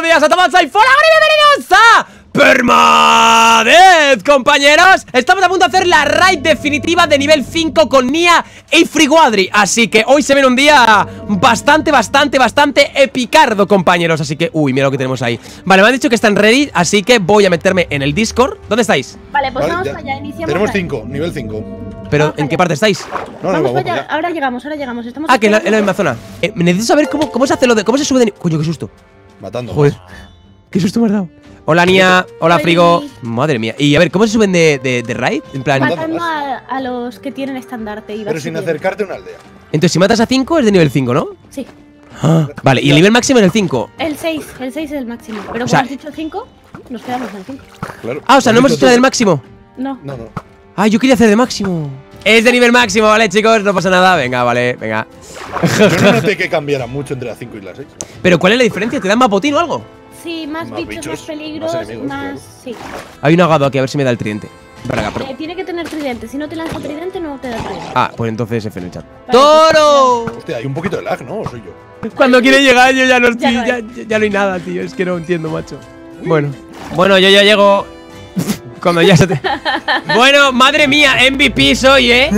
días a todos, soy Fora y bienvenidos a Permadeath, compañeros. Estamos a punto de hacer la raid definitiva de nivel 5 con Nia y Friguadry. Así que hoy se viene un día bastante epicardo, compañeros. Así que, uy, mira lo que tenemos ahí. Vale, me han dicho que están ready, así que voy a meterme en el Discord. ¿Dónde estáis? Vale, pues vamos para allá, iniciamos. Tenemos 5, nivel 5. ¿Pero en qué parte estáis? Vamos para allá, ahora llegamos. Estamos que en la misma zona. Necesito saber cómo se hace lo de… ¿Cómo se sube de nivel? Coño, qué susto. Matando. Joder, qué susto me has dado. Hola, Nia. Hola, Frigo. Madre mía. Y a ver, ¿cómo se suben de raid? En plan… Matando a los que tienen estandarte y pero sin acercarte a una aldea. Entonces, si matas a 5 es de nivel 5, ¿no? Sí. Ah, vale, y el nivel máximo es el 5. El 6 es el máximo. Pero O sea, como has dicho 5, nos quedamos en el 5. Claro. Ah, o sea, no hemos hecho la del máximo. No. Ah, yo quería hacer de máximo. Es de nivel máximo, ¿vale, chicos? No pasa nada. Venga, vale, venga. Yo no noté que cambiara mucho entre la 5 y la 6. Pero ¿cuál es la diferencia? ¿Te dan más botín o algo? Sí, más bichos, más peligros, más enemigos, más… Sí. Hay un ahogado aquí, a ver si me da el tridente. Para acá, Tiene que tener tridente. Si no te lanza tridente, no te da tridente. Ah, pues entonces F en el chat. Vale, ¡Toro! Hostia, hay un poquito de lag, ¿no? ¿O soy yo? Cuando quiere llegar yo ya no estoy, Ya ya no hay nada, tío. Es que no entiendo, macho. Bueno, yo ya llego cuando ya se te… Bueno, madre mía, MVP soy, ¿eh?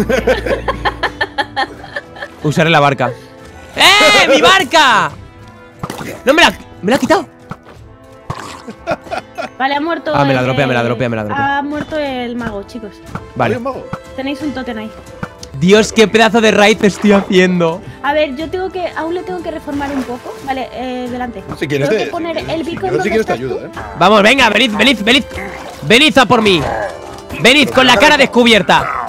Usaré la barca. ¡Mi barca! No, me la ha quitado. Vale, ha muerto. Ah, me la dropea. Ha muerto el mago, chicos. Vale. ¿Hay un mago? Tenéis un tótem ahí. Dios, qué pedazo de raid estoy haciendo. A ver, yo aún le tengo que reformar un poco. Vale, delante. Si quieres tengo que poner el beacon si donde quieres te estás tú. ayudo, Vamos, venga, venid. Venid a por mí. Venid con la cara descubierta.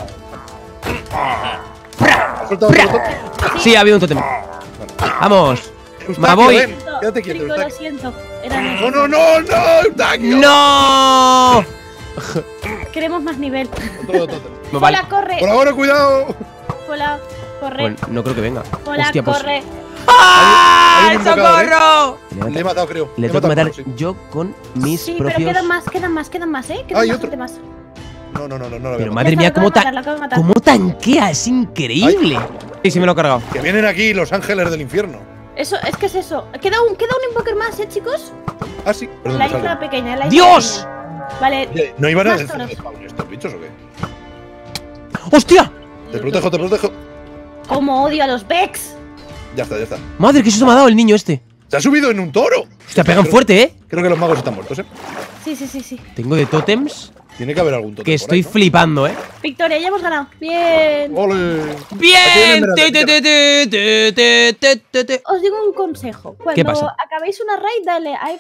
¿Has soltado el botón? Sí, ha habido un tótem. Vamos. Me voy. Ven, quédate quieto, Frigo, lo Eustaquio. siento. Era No, Eustaquio. ¡No! Queremos más nivel. Otro tótem. Vale. Hola, corre. Por ahora, cuidado. Hola, corre. Bueno, no creo que venga. Hola, Hostia, pues. corre. ¡Ah! hay un invocador, ¡Socorro! Le he matado, creo. Le He tengo que matado, matar sí. yo con mis Sí, propios… pero quedan más, ¿eh? Quedan Hay bastante otro. más. No lo Pero veo. madre mía, Lo acabo de matar. cómo tanquea, es increíble. Sí, me lo he cargado. Que vienen aquí los ángeles del infierno. Eso, es que es eso. Queda un invoker más, chicos. Ah, sí. Perdón, La me isla sale. pequeña, la isla ¡Dios! pequeña. Vale. Oye, ¿no iban a más decir toros. de spawn estos bichos o qué? ¡Hostia! Te protejo. Cómo odio a los Vex. Ya está. Madre, que susto me ha dado el niño este. Se ha subido en un toro. Hostia, pegan fuerte, ¿eh? Creo que los magos están muertos, ¿eh? Sí. Tengo de tótems Tiene que haber algún tótem que por estoy ahí, ¿no? flipando, ¿eh? Victoria, ya hemos ganado. Bien. ¡Ole! ¡Bien! Aquí viene Os digo un consejo. ¿Qué Cuando pasa? acabéis una raid, dale a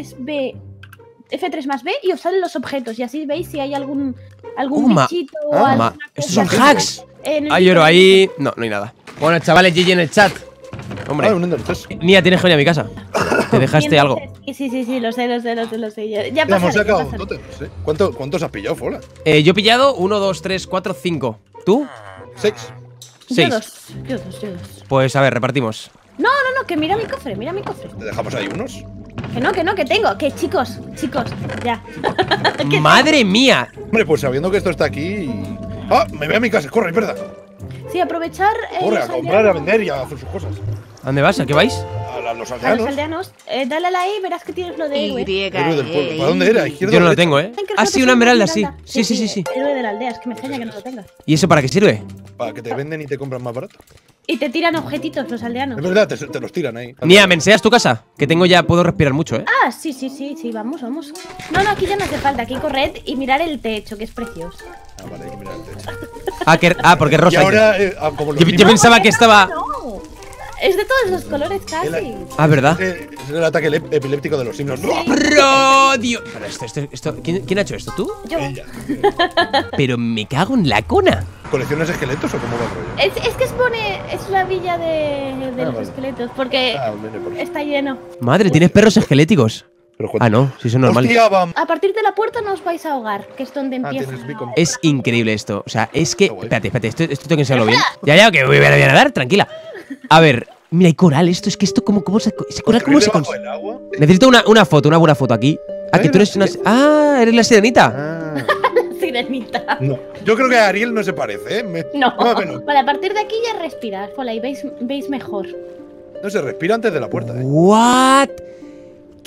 F3 más B y os salen los objetos. Y así veis si hay algún bichito o alguna Estos cosa. son hacks. En el Hay oro ahí. No hay nada. Bueno, chavales, GG en el chat. Hombre. Ah, un Ender chest. Nia, tienes que venir a mi casa. Te dejaste algo. Sí, lo sé. Ya Ya hemos pasaré, sacado ya pasaré. tótems, ¿eh? ¿Cuántos has pillado, Fola? Yo he pillado 1, 2, 3, 4, 5. ¿Tú? 6. 6. Yo dos. Pues a ver, repartimos. No, que mira mi cofre. ¿Te dejamos ahí unos? Que tengo. Que chicos, ya. ¡Madre mía! Hombre, pues sabiendo que esto está aquí… ¡Ah! Me voy a mi casa, corre, es verdad. Sí, aprovechar. Corre, los a comprar, a aldeanos. vender y a hacer sus cosas. ¿A dónde vas? ¿A qué vais? A los A los aldeanos. aldeanos. Dale a la I y verás que tienes lo de héroe. Héroe del pueblo. ¿Para dónde era? ¿Izquierda Yo no o lo derecha? tengo, ¿eh? Creo que Ah, es sí, una esmeralda, sí. Sí. Héroe de la aldea, es que me extraña que no lo tengas. ¿Y eso para qué sirve? Para que te venden y te compran más barato. Y te tiran objetitos los aldeanos. Es verdad, te los tiran ahí. Nia, ¿me enseñas tu casa? Que tengo ya, puedo respirar mucho, ¿eh? Ah, sí, vamos. No, aquí ya no hace falta. Aquí corred y mirar el techo, que es precioso. Ah, vale, hay que mirar el techo. Porque es Y rosa. ahora, como los Yo pensaba que estaba… No, es de todos los colores casi. Ah, ¿verdad? Es el ataque epiléptico de los signos. ¡Bro, Dios! Pero esto, ¿quién ha hecho esto? ¿Tú? Yo. Ella. Pero me cago en la cona. ¿Colecciones esqueletos o cómo va el rollo? Es que es la villa de los vale. esqueletos, porque Viene por eso. está lleno. Madre, tienes perros esqueléticos. Pero Ah, no, si son normales. Hostia, vamos. A partir de la puerta no os vais a ahogar, que es donde empieza. tienes beacon. Es increíble esto. O sea, es que… Qué guay. Espérate, esto tengo que enseñarlo bien. Ya, que voy a nadar, tranquila. A ver, mira, hay coral. Esto es que esto, ¿cómo se… Ese coral, ¿cómo se debajo consigue? del agua? Necesito una buena foto aquí. Ah, que tú eres una… Ah, eres la sirenita. Ah. Sirenita. No. Yo creo que a Ariel no se parece, ¿eh? No. Más o menos. Vale, a partir de aquí ya respirar, Fola, y veis mejor. No se respira antes de la puerta, ¿eh? What?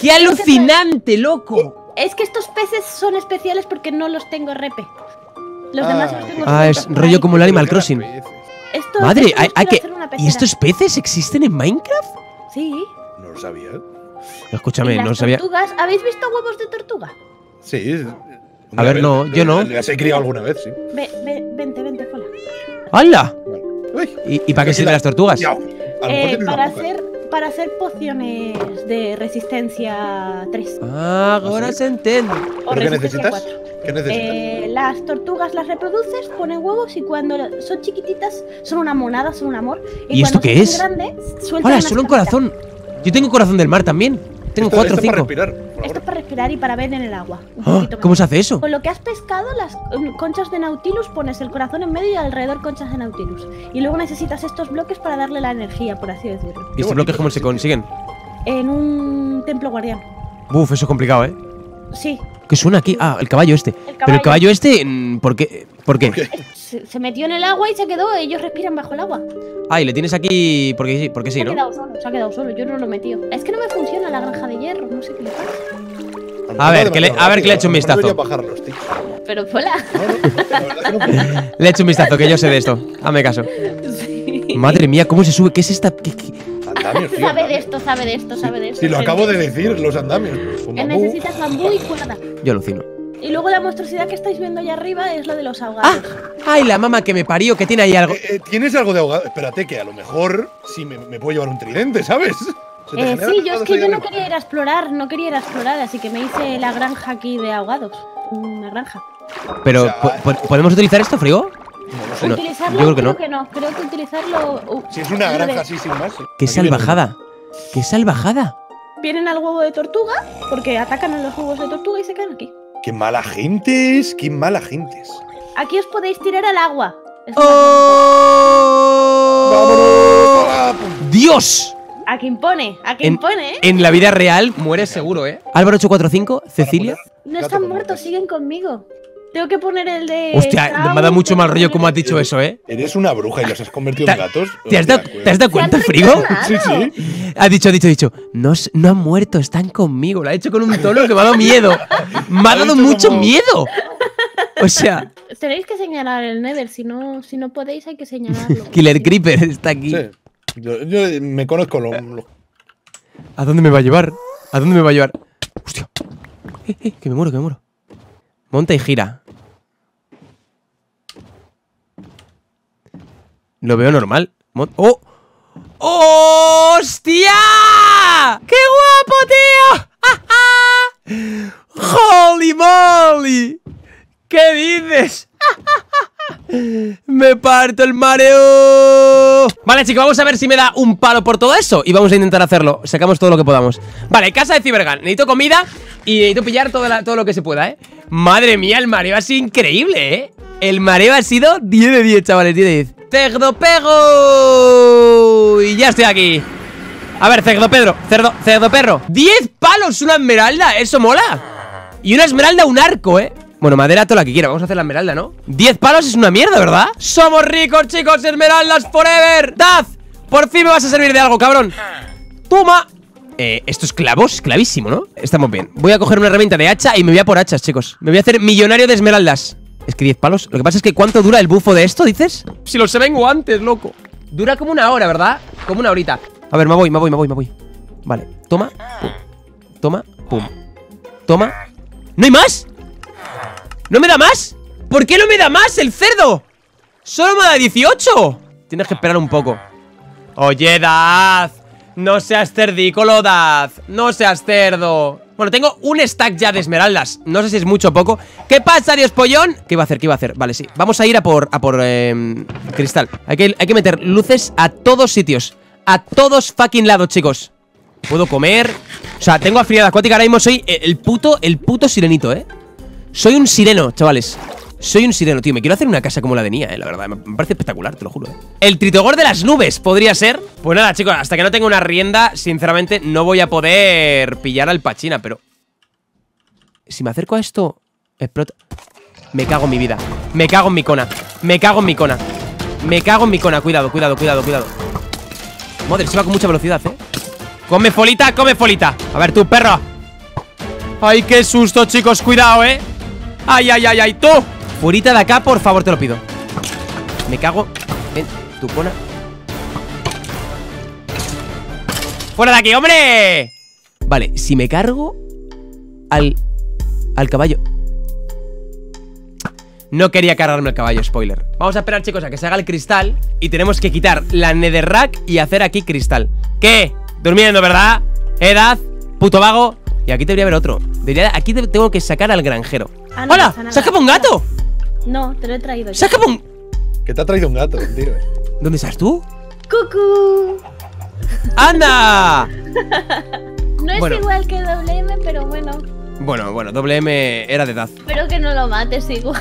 ¡Qué alucinante, loco! Es que estos peces son especiales porque no los tengo RP. Los demás los tengo. Es rollo como el Animal Crossing. Esto, Madre, esto hay que... hacer una ¿Y pecera. estos peces existen en Minecraft? Sí. No lo sabía. Escúchame, Y no las sabía. tortugas, ¿habéis visto huevos de tortuga? Sí. A ver, no, yo no. Las he criado alguna vez, sí. Vente, Fola. ¡Hala! Uy, ¿Y para qué sirven las tortugas? ya, a lo mejor tienes una boca. Para hacer pociones de resistencia 3. Ah, ahora se entiende. O ¿Pero qué resistencia necesitas? 4. ¿Qué necesitas? Las tortugas las reproduces, ponen huevos y cuando son chiquititas son una monada, son un amor. ¿Y esto qué es? Grandes, ¡Hola, solo un corazón! Yo tengo corazón del mar también. Tengo 4 o 5. Para respirar, por Esto favor. es para respirar y para ver en el agua. Un Ah, poquito ¿cómo mejor. se hace eso? Con lo que has pescado, las conchas de Nautilus, pones el corazón en medio y alrededor conchas de Nautilus. Y luego necesitas estos bloques para darle la energía, por así decirlo. ¿Y estos bloques cómo se consiguen? En un templo guardián. Buf, eso es complicado, ¿eh? Sí. ¿Qué suena aquí? Ah, el caballo este. Pero el caballo este, ¿por qué? ¿Por qué? Se metió en el agua y se quedó. Ellos respiran bajo el agua. Ah, y le tienes aquí porque sí, Se ha ¿no? quedado solo. Yo no lo he metido. Es que no me funciona la granja de hierro. No sé qué le pasa. A ver, que le he hecho un vistazo. Debería bajar los tics. Pero Pola. La verdad que no. Le he hecho un vistazo, que yo sé de esto. Hazme caso. Sí. Madre mía, ¿cómo se sube? ¿Qué es esta? Andamios, tío, Sabe de andamios. esto, sabe de esto, sabe de esto. Sí, lo acabo de decir, los andamios. Con bambú. Necesitas bambú y cuerda. Yo alucino. Y luego la monstruosidad que estáis viendo allá arriba es lo de los ahogados. ¡Ay, la mamá que me parió, que tiene ahí algo! ¿Tienes algo de ahogado? Espérate, que a lo mejor sí me puedo llevar un tridente, ¿sabes? ¿Se te generan Sí, yo es ahogados que ahí yo no arriba? quería ir a explorar, así que me hice la granja aquí de ahogados. Una granja. Pero, O sea, ¿podemos utilizar esto, Frigo? No lo sé. No, ¿Utilizarlo? yo creo que no. Creo que utilizarlo. Si es una lo granja de- así sin más. sí. ¡Qué Aquí viene salvajada! ¡Qué salvajada! Vienen al huevo de tortuga, porque atacan a los huevos de tortuga y se quedan aquí. uno. ¡Qué mala gente es! ¡Qué mala gente es! Aquí os podéis tirar al agua. Es ¡Oh! ¡Vámonos! ¡Dios! A que impone, ¿eh? En la vida real mueres seguro, ¿eh? Álvaro 845, Cecilia. No están muertos, siguen conmigo. Tengo que poner el de. Hostia, me ha dado mucho mal rollo como has dicho eso, ¿eh? Eres una bruja y los has convertido en gatos. ¿Te has Hostia, dado cuenta, Frigo? Sí, sí. Ha dicho. No han muerto, están conmigo. Lo ha hecho con un tono que me ha dado miedo. Me ha dado dicho mucho como- miedo. O sea, Tenéis que señalar el Nether, si no podéis hay que señalarlo. Killer Creeper está aquí. Sí. Yo me conozco ¿A dónde me va a llevar? ¿A dónde me va a llevar? Hostia. Que me muero. Monta y gira. Lo veo normal. ¡Oh! ¡Hostia! ¡Qué guapo, tío! ¡Holy moly! ¿Qué dices? Me parto el mareo. Vale, chicos, vamos a ver si me da un palo por todo eso. Y vamos a intentar hacerlo, sacamos todo lo que podamos. Vale, casa de Cybergun, necesito comida y necesito pillar todo lo que se pueda, Madre mía, el mareo ha sido increíble, El mareo ha sido 10 de 10, chavales, 10 de 10. ¡Cerdo pego! Y ya estoy aquí. A ver, cerdo perro 10 palos una esmeralda, eso mola. Y una esmeralda, un arco, Bueno, madera, toda la que quiera, vamos a hacer la esmeralda, ¿no? 10 palos es una mierda, ¿verdad? Somos ricos, chicos, esmeraldas forever. Daz, por fin me vas a servir de algo, cabrón. Toma. Esto es clavísimo, ¿no? Estamos bien. Voy a coger una herramienta de hacha y me voy a por hachas, chicos. Me voy a hacer millonario de esmeraldas. Es que 10 palos, lo que pasa es que ¿cuánto dura el bufo de esto, dices? Si lo sé vengo antes, loco. Dura como una hora, ¿verdad? Como una horita. A ver, me voy. Vale, toma, pum. Toma, pum. Toma. ¿No hay más? ¿No me da más? ¿Por qué no me da más el cerdo? Solo me da 18. Tienes que esperar un poco. Oye, Daz, no seas cerdícolo, Daz. No seas cerdo. Bueno, tengo un stack ya de esmeraldas. No sé si es mucho o poco. ¿Qué pasa, Dios pollón? ¿Qué iba a hacer? Vale, sí. Vamos a ir a por cristal. Hay que meter luces a todos sitios. A todos fucking lados, chicos. Puedo comer. O sea, tengo afinidad acuática. Ahora mismo soy el puto sirenito, Soy un sireno, chavales. Soy un sireno, tío. Me quiero hacer una casa como la de Nia, la verdad. Me parece espectacular, te lo juro, El tritogor de las nubes podría ser. Pues nada, chicos, hasta que no tenga una rienda, sinceramente, no voy a poder pillar al Pachina, pero si me acerco a esto, explota. Me cago en mi vida. Me cago en mi cona. Cuidado. Madre, se va con mucha velocidad, Come folita. A ver, tú, perro. Ay, qué susto, chicos, cuidado, Ay, ay, ay, ay, tú. Furita de acá, por favor, te lo pido. Me cago. Ven, tu cona. ¡Fuera de aquí, hombre! Vale, si me cargo al caballo. No quería cargarme el caballo, spoiler. Vamos a esperar, chicos, a que se haga el cristal. Y tenemos que quitar la netherrack y hacer aquí cristal. ¿Qué? Durmiendo, ¿verdad? Edad, puto vago. Y aquí debería haber otro. Aquí tengo que sacar al granjero. Ah, no ¡Hola! pasa nada. ¡Se ha escapado un gato! No, te lo he traído yo. ¡Se ha escapado un... Que te ha traído un gato, tío. ¿Dónde estás tú? ¡Cucú! ¡Anda! No es Bueno. igual que WM, pero bueno. Bueno, WM era de edad. Espero que no lo mates igual.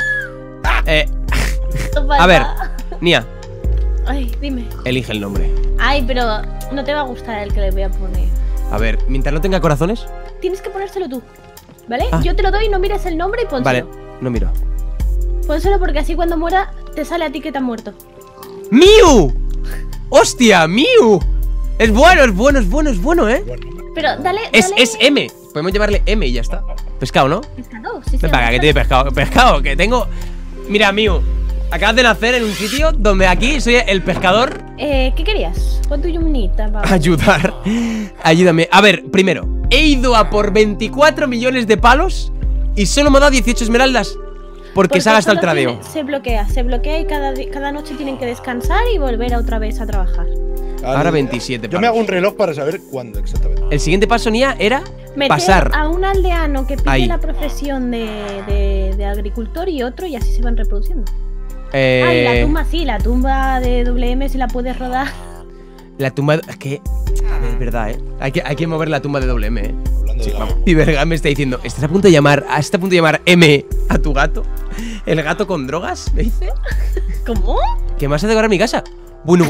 A ver, Nia, Ay, dime. elige el nombre. Ay, pero no te va a gustar el que le voy a poner. A ver, mientras no tenga corazones. Tienes que ponérselo tú, ¿vale? Ah. Yo te lo doy, no mires el nombre y pónselo. Vale, no miro. Pónselo porque así cuando muera te sale a ti que te han muerto. ¡Miu! ¡Hostia, Miu! Es bueno, Pero dale, Es M. Podemos llevarle M y ya está. Pescado, ¿no? Pescado, sí, Ven para acá, que tiene pescado. Pescado, que tengo. Mira, Miu, acabas de nacer en un sitio donde aquí soy el pescador. ¿Qué querías? What do you need? Ayudar. Ayúdame. A ver, primero, he ido a por 24 millones de palos y solo me ha dado 18 esmeraldas. Porque se ha gastado el tradeo. Se bloquea y cada noche tienen que descansar y volver otra vez a trabajar. Ahora 27 Yo me hago un reloj para saber cuándo exactamente. El siguiente paso, Nia, era Meter pasar. a un aldeano que pide Ahí. la profesión de agricultor y otro y así se van reproduciendo. Ah, y la tumba sí, la tumba de WM si la puedes rodar. La tumba. Es que. A ver, es verdad, Hay que mover la tumba de WM, Hablando de la- Y Verga me está diciendo: ¿Estás a punto de llamar M a tu gato? ¿El gato con drogas? ¿Me dice? ¿Cómo? ¿Qué más a decorar mi casa? Bueno.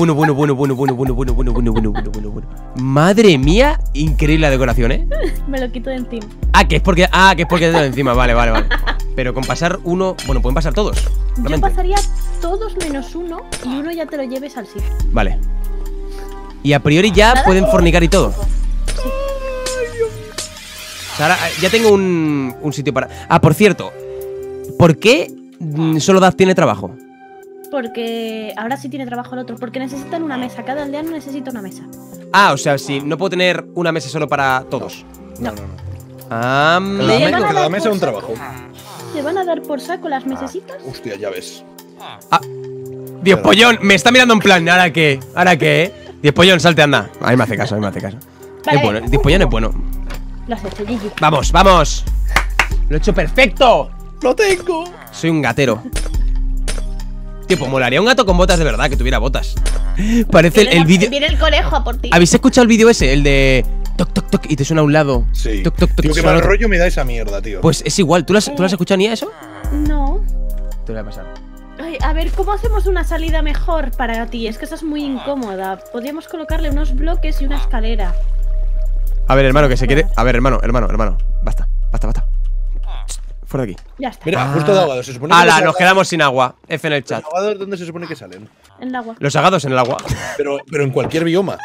Madre mía, increíble la decoración, Me lo quito de encima. que es porque te lo encima, vale. Pero con pasar uno, bueno, pueden pasar todos. Yo realmente. pasaría todos menos uno y uno ya te lo lleves al sitio. Vale. Y a priori ya Nada, pueden fornicar y todo. Sí. O sea, ahora ya tengo un sitio para. Ah, por cierto, ¿por qué solo Daz tiene trabajo? Porque ahora sí tiene trabajo el otro. Porque necesitan una mesa. Cada aldeano necesita una mesa. Ah, o sea, sí, no puedo tener una mesa solo para todos. No. Ah, Cada, Me van a cada dar mesa por un trabajo. ¿Te van a dar por saco las mesecitas? Hostia, ya ves. Dios pollón, me está mirando en plan, ¿ahora qué? ¿Ahora qué? Dios pollón, salte, anda. Ahí me hace caso. Vale. Es bueno, Dios pollón es bueno. Lo has hecho, Gigi. Vamos. Lo he hecho perfecto. ¡Lo tengo! Soy un gatero. Tío, pues molaría un gato con botas de verdad, que tuviera botas. Parece el vídeo. Viene el conejo a por ti. ¿Habéis escuchado el vídeo ese? El de toc, toc, toc y te suena a un lado. Sí. Toc, toc, toc, Tío, qué suena mal al otro. rollo me da esa mierda, tío. Pues es igual. ¿Tú lo has escuchado ni eso? No. Te lo voy a pasar. Ay, a ver, ¿cómo hacemos una salida mejor para ti? Es que esa es muy incómoda. Podríamos colocarle unos bloques y una escalera. A ver, hermano, que se quiere. A ver, hermano. Basta. Fuera de aquí. Ya está. Mira, justo de ahogado. Se supone que ¡Hala! los Nos quedamos sin agua. F en el chat. ahogados, ¿dónde se supone que salen? En el agua. Los agados en el agua. Pero en cualquier bioma.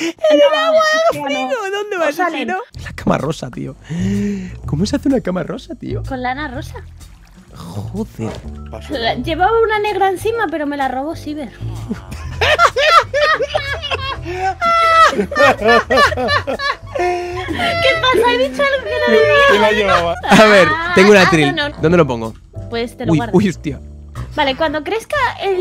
¿Dónde vas a ir, no? La cama rosa, tío. ¿Cómo se hace una cama rosa, tío? Con lana rosa. Joder. Paso. Llevaba una negra encima, pero me la robó Ciber. ¿Qué pasa? He dicho algo que no debía. ¿Quién la llevaba? A ver, tengo un atril. no. ¿Dónde lo pongo? Pues te lo Uy, guardas. hostia. Vale, cuando crezca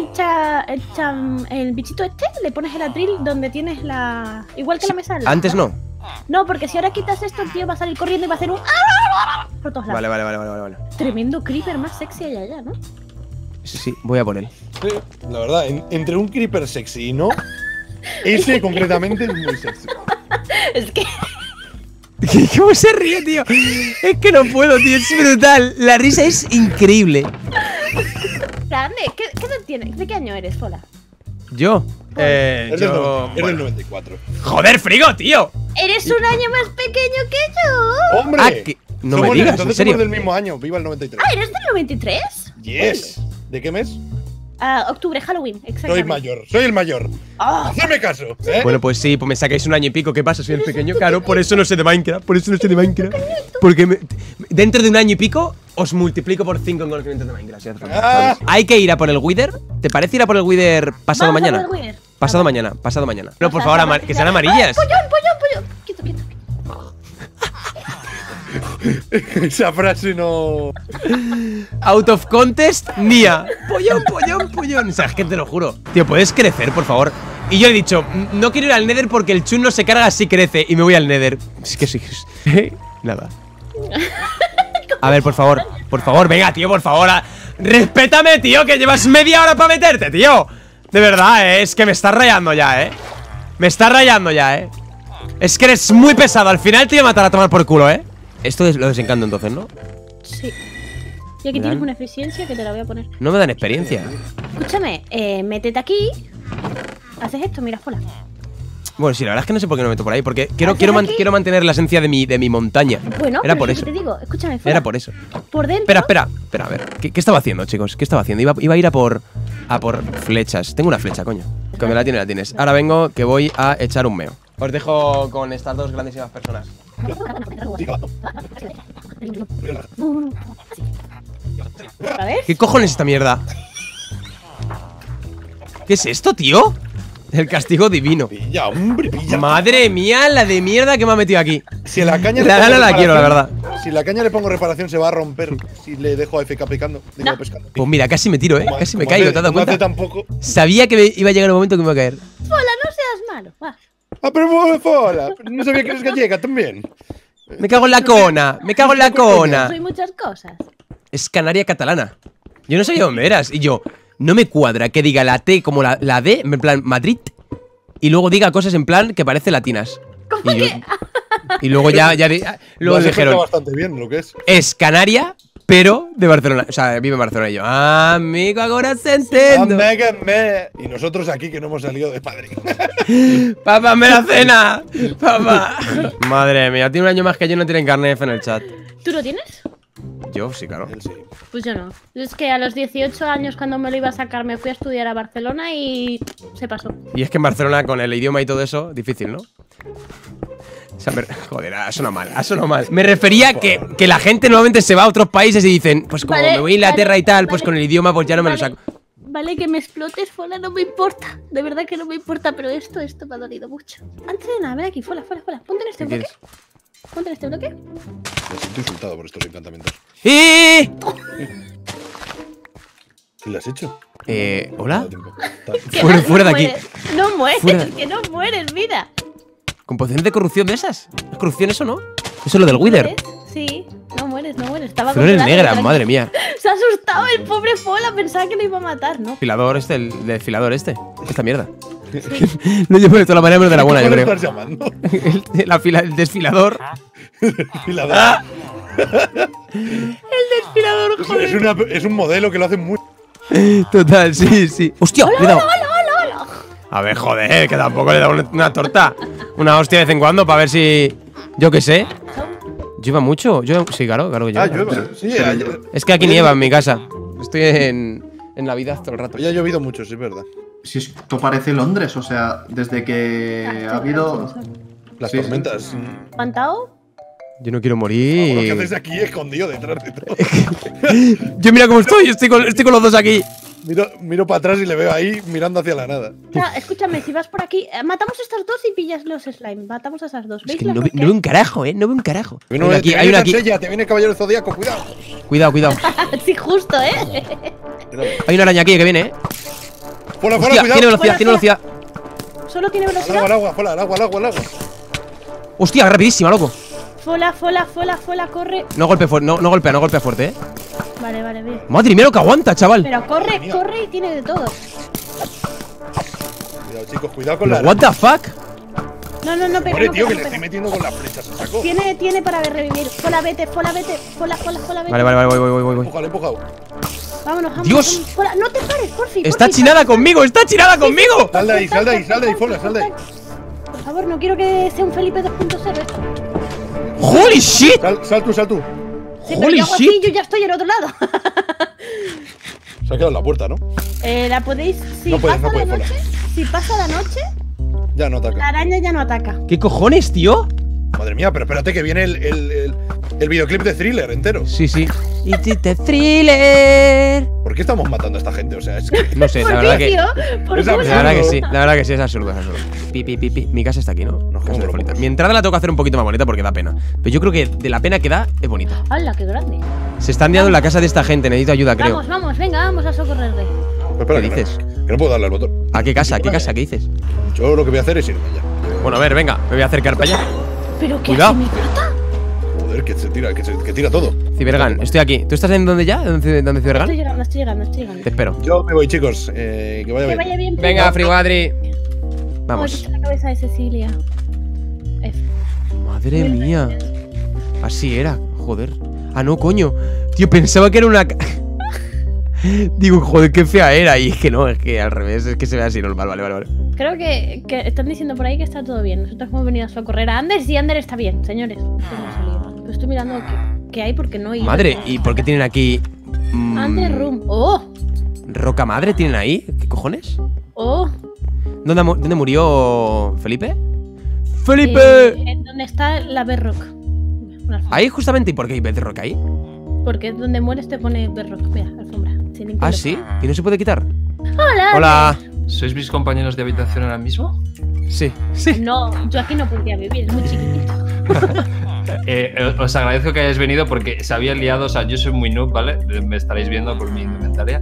el bichito este, le pones el atril donde tienes la... Igual que la mesa. al lado. Antes no. No, porque si ahora quitas esto, el tío va a salir corriendo y va a hacer un... por todos lados. Vale. Tremendo creeper más sexy allá, ¿no? Sí, voy a por él. Sí, la verdad, entre un creeper sexy y no, ese concretamente es muy sexy. Es que... ¿Cómo se ríe, tío? Es que no puedo, tío. Es brutal. La risa es increíble. Grande, ¿qué edad tienes? ¿De qué año eres, Fola? Yo. Es del bueno. 94. Joder, frigo, tío. Eres un año más pequeño que yo. ¡Hombre! Ah, que- no me Somos- digas, entonces ¿en serio? somos del mismo año. Viva el 93. Ah, ¿eres del 93? Yes. ¿De qué mes? Octubre, Halloween, Soy exactamente. mayor. Soy el mayor. Ah, Hacedme caso. ¿Eh? Bueno, pues sí, pues me sacáis un año y pico. ¿Qué pasa? Soy el pequeño, claro. Por eso no sé de Minecraft. Porque dentro de un año y pico os multiplico por 5 en conocimientos de Minecraft. Ah. Hay que ir a por el Wither. ¿Te parece ir a por el Wither pasado Vamos a mañana? por el Wither. Pasado mañana, pasado mañana. No, por O sea, favor, que sean amarillas. ¡Pollón! Quieto. Esa frase no. Out of contest, Nia. Pollón. O sea, es que te lo juro. Tío, ¿puedes crecer, por favor? Y yo he dicho, no quiero ir al Nether porque el chun no se carga si crece. Y me voy al Nether. Es que sí. Nada. A ver, por favor, venga, tío, por favor. Respétame, tío, que llevas media hora para meterte, tío. De verdad, es que me estás rayando ya, Me está rayando ya, Es que eres muy pesado. Al final te voy a matar a tomar por culo, Esto es lo desencanto entonces, ¿no? Sí. Y aquí tienes una eficiencia que te la voy a poner. No me dan experiencia. Escúchame, métete aquí. Haces esto, mira, Fola. Bueno, sí, la verdad es que no sé por qué no me meto por ahí. Porque quiero mantener la esencia de mi montaña. Bueno, era pero por es eso. que te digo, escúchame, Fola. Era por eso. Por dentro. Espera, a ver. ¿Qué estaba haciendo, chicos? ¿Qué estaba haciendo? Iba a ir a por flechas. Tengo una flecha, coño. Que me la tienes. Ahora vengo, que voy a echar un meo. Os dejo con estas dos grandísimas personas. ¿Otra vez? ¿Qué cojones es esta mierda? ¿Qué es esto, tío? El castigo divino. Pilla, hombre, pilla. Madre mía, la de mierda que me ha metido aquí. Si a la caña La le pongo gana la quiero, la verdad. Si la caña le pongo reparación, se va a romper. Si le dejo a FK picando, digo pescando. Pues mira, casi me tiro, casi me caigo, ¿te has dado cuenta? Tampoco. Sabía que iba a llegar un momento que me iba a caer. Fola, no seas malo. Va. Ah, pero fola. No sabía que eres gallega también. Me cago en la cona, Soy muchas cosas. Es canaria catalana. Yo no sabía dónde eras. Y yo, no me cuadra que diga la T como la D, en plan Madrid, y luego diga cosas en plan que parece latinas. ¿Cómo que? Y luego luego dijeron, bastante bien lo que es. Es canaria, pero de Barcelona. O sea, vive en Barcelona. Y yo, amigo, ahora se entiende. Y nosotros aquí que no hemos salido de padre. Papá, me la cena. Papá. Madre mía, tiene un año más que yo, no tienen carnet en el chat. ¿Tú lo tienes? Yo sí, claro. Él sí. Pues yo no. Es que a los 18 años, cuando me lo iba a sacar, me fui a estudiar a Barcelona y se pasó. Y es que en Barcelona, con el idioma y todo eso, difícil, ¿no? O sea, joder, ha sonado mal. Me refería que la gente normalmente se va a otros países y dicen, pues como me voy a Inglaterra y tal, pues con el idioma pues ya no me lo saco. Vale, que me explotes, Fola, no me importa. De verdad que no me importa, pero esto me ha dolido mucho. Antes de nada, ven aquí, Fola. Ponte en este bloque. Ponte en este bloque. Me siento insultado por estos encantamientos. ¿Qué le has hecho? ¿Hola? Que Fuera de aquí. No mueres, Fuera. que no mueres, mira. ¿Con pociones de corrupción de esas? ¿Es corrupción eso, no? Eso es lo del Wither. Sí, no mueres. Estaba Flores congelado, negras, tranquilo. madre mía. Se ha asustado el pobre Fola, pensaba que lo iba a matar, ¿no? El desfilador esta mierda. No llevo de toda la manera menos de la buena, yo ¿Cómo creo. lo estás llamando? El desfilador. Desfilador. El desfilador, joder. Es un modelo que lo hace muy. Total, sí. ¡Hostia! Cuidado. Hola. A ver, joder, que tampoco le da una torta. Una hostia de vez en cuando para ver si. Yo qué sé. ¿Lleva mucho? Sí, claro que lleva. Llueve. Sí, ayer. Es que aquí nieva en mi casa. Estoy en Navidad todo el rato. Hoy ha llovido mucho, sí, es verdad. Si esto parece Londres, o sea, desde que ha habido. Las Sí, tormentas. ¿Espantado? Yo no quiero Lo que morir. haces aquí escondido detrás de todo. Yo mira cómo estoy con los dos aquí. Miro para atrás y le veo ahí mirando hacia la nada. Escúchame, si vas por aquí, matamos a estas dos y pillas los slime. Matamos a esas dos. Es ¿Veis que las no dos veo un carajo, no veo un carajo. Hay una aquí, hay una aquí. Te viene Caballero del Zodíaco, cuidado. Cuidado. Sí, justo, Hay una araña aquí que viene, Fuera, Hostia, cuidado. tiene velocidad. Solo tiene velocidad. Al agua, fuera, al agua. Hostia, rapidísima, loco. Fola, corre. No golpea fuerte, Vale, bien. Madre mía lo que aguanta, chaval. Pero corre y tiene de todo. Cuidado, chicos, cuidado con Pero la. what the fuck. No, pega. Hombre, no tío, pega, que no le estoy pega. metiendo con las flechas a saco. Tiene para revivir. Fola, vete. Fola, vete. Vale, voy. Empujado. Vámonos. Dios. Fola, no te pares, porfi. Está chinada conmigo. Sal de ahí, Fola, sal de ahí. Por favor, no quiero que sea un Felipe 2.0 esto. Holy shit. Sal tú. Sí, pero Holy yo hago shit. así, yo ya estoy en otro lado. Se ha quedado en la puerta, ¿no? La podéis. Si No puedes, pasa no la puedes, noche. Si pasa la noche, Ya no la ataca. araña ya no ataca. ¿Qué cojones, tío? Madre mía, pero espérate que viene el El videoclip de Thriller entero. Sí, sí. It's a thriller. ¿Por qué estamos matando a esta gente? O sea, es que… No sé, la ¿Por verdad qué, que… tío? ¿Por Es qué? absurdo. La verdad que sí, la verdad que sí, es absurdo, es absurdo. Pi. Mi casa está aquí, ¿no? Nos Casa comemos de los bonita. mocos. Mi entrada la tengo que hacer un poquito más bonita porque da pena. Pero yo creo que de la pena que da, es bonita. ¡Hala, qué grande! Se están liando en la casa de esta gente, necesito ayuda, creo. Vamos, vamos, venga, vamos a socorrerle. Pero espera, ¿Qué que dices? Que no puedo darle al botón. ¿A qué casa? ¿A qué casa? ¿Qué dices? Yo lo que voy a hacer es irme ya. Bueno, a ver, venga, me voy a acercar para allá. ¿Pero qué Cuidado. hace mi gata? Joder, que se tira, que tira todo. Cibergan, estoy aquí. ¿Tú estás en dónde ya? ¿Dónde Estoy Cibergan? llegando, estoy llegando, estoy llegando. Te espero. Yo me voy, chicos. Que vaya Que bien. vaya bien. Venga, Friwadri. Vamos. Vamos. La cabeza de Cecilia. F. Madre mía. Así era, joder. Ah, no, coño. Tío, pensaba que era una… Digo, joder, qué fea era. Y es que no, es que al revés, es que se ve así normal. Vale. Creo que están diciendo por ahí que está todo bien. Nosotros hemos venido a socorrer a Anders y Ander está bien, señores. Pero estoy mirando qué hay porque no hay. Madre, ¿y por qué tienen aquí… Ander Room. ¡Oh! ¿Roca madre tienen ahí? ¿Qué cojones? ¡Oh! ¿Dónde murió Felipe? ¡Felipe! ¿Dónde está la Bedrock? Una alfombra. Ahí justamente, ¿y por qué hay Bedrock ahí? Porque donde mueres te pone Bedrock. Mira, alfombra. Sin ningún Ah, problema. ¿sí? ¿Y no se puede quitar? ¡Hola! Hola. ¿Sois mis compañeros de habitación ahora mismo? Sí. No, yo aquí no podría vivir, es muy chiquitito. Os agradezco que hayáis venido porque se había liado, o sea, yo soy muy noob, ¿vale? Me estaréis viendo por mi indumentaria.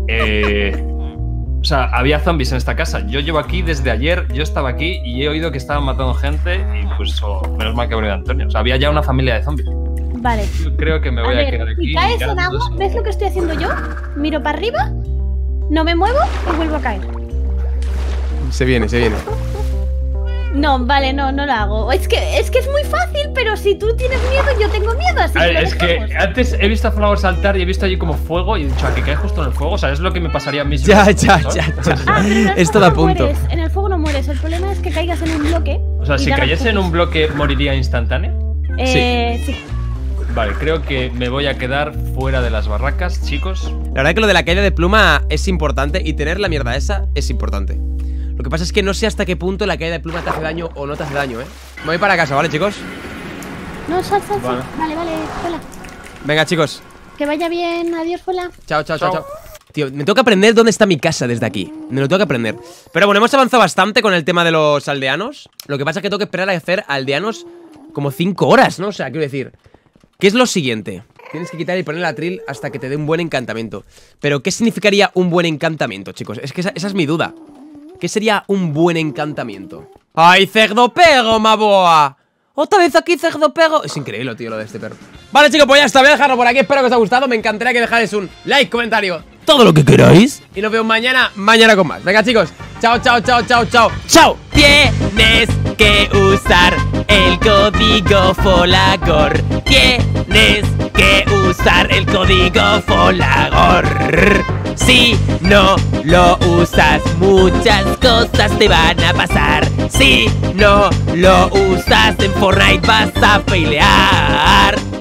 O sea, había zombies en esta casa. Yo llevo aquí desde ayer, yo estaba aquí y he oído que estaban matando gente y pues menos mal que ha venido Antonio. O sea, había ya una familia de zombies. Vale. Yo creo que me voy a quedar aquí. Si caes en mirando agua, eso. ¿ves lo que estoy haciendo yo? Miro para arriba, no me muevo y vuelvo a caer. Se viene. No, vale, no lo hago. Es que es muy fácil, pero si tú tienes miedo, yo tengo miedo, así A que ver, lo es que dejamos. antes he visto a Flower saltar y he visto allí como fuego y he dicho, ¿a que cae justo en el fuego? O sea, es lo que me pasaría a mí. si Ya. Ah, pero en el Es fuego todo a no punto. mueres, en el fuego no mueres, el problema es que caigas en un bloque. O sea, y si te hagas cayese en un pupus. bloque, ¿moriría instantáneo? Sí. Vale, creo que me voy a quedar fuera de las barracas, chicos. La verdad que lo de la caída de pluma es importante y tener la mierda esa es importante. Lo que pasa es que no sé hasta qué punto la caída de pluma te hace daño o no te hace daño, ¿eh? Me voy para casa, ¿vale, chicos? No, sal. Vale. Vale, hola. Venga, chicos. Que vaya bien, adiós, hola. Chao. Tío, me tengo que aprender dónde está mi casa desde aquí. Me lo tengo que aprender. Pero bueno, hemos avanzado bastante con el tema de los aldeanos. Lo que pasa es que tengo que esperar a hacer aldeanos como 5 horas, ¿no? O sea, quiero decir, ¿qué es lo siguiente? Tienes que quitar y poner la tril hasta que te dé un buen encantamiento. Pero, ¿qué significaría un buen encantamiento, chicos? Es que esa es mi duda. ¿Qué sería un buen encantamiento? ¡Ay, cerdo pego, maboa! ¡Otra vez aquí, cerdo pego! Es increíble, tío, lo de este perro. Vale, chicos, pues ya está, voy a dejarlo por aquí. Espero que os haya gustado, me encantaría que dejáis un like, comentario, todo lo que queráis. Y nos vemos mañana con más. Venga, chicos, chao. ¡Chao! Tienes que usar el código Folagor. Tienes que usar el código Folagor. Si no lo usas, muchas cosas te van a pasar. Si no lo usas, en Fortnite vas a pelear.